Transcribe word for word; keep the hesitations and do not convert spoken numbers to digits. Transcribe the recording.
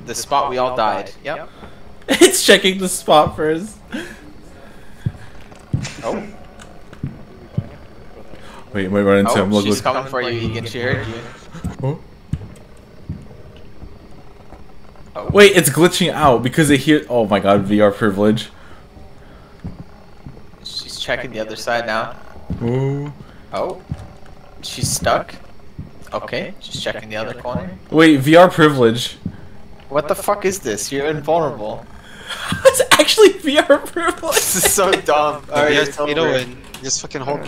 the spot we all died. Yep. It's checking the spot first. Oh. Wait, wait, run into Oh, him. Look, she's look. coming for you, Egan. She heard you. Oh. Wait, it's glitching out because it hear. Oh my god, V R privilege. She's checking the other side now. Ooh. Oh. She's stuck. Okay, she's checking the other corner. Wait, V R privilege. What the fuck is this? You're invulnerable. It's actually V R privilege. This is so dumb. Alright, You know, and just fucking hold